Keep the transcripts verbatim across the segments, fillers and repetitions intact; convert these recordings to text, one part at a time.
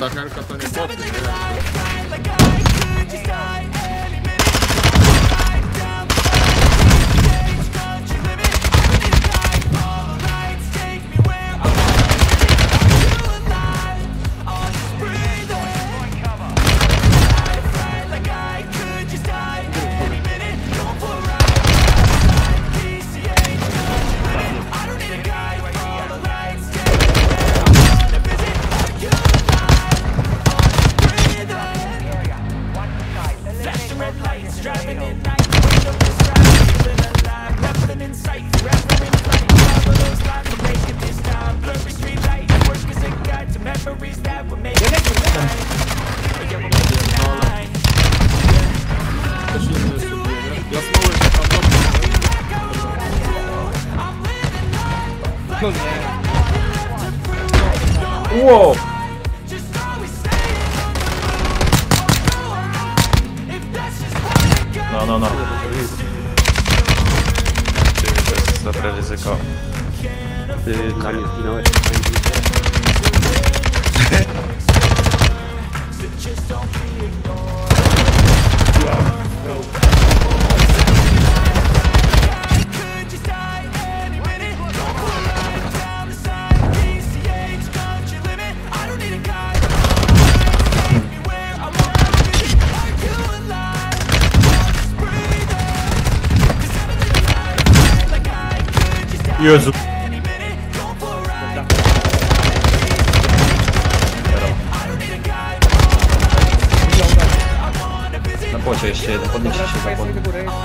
ta helka to nie boty, nie? Wow! No, no, no. To jest dobre ryzyko. Ty na nie zginąłeś. Jezu. Na płocie jeszcze jeden, podnieście się za płot.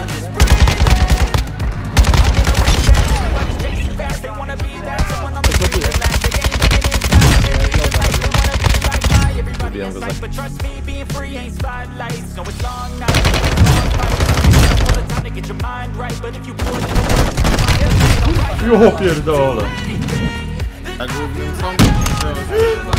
Zabijam go za... Jo pierdolę. A głównym są...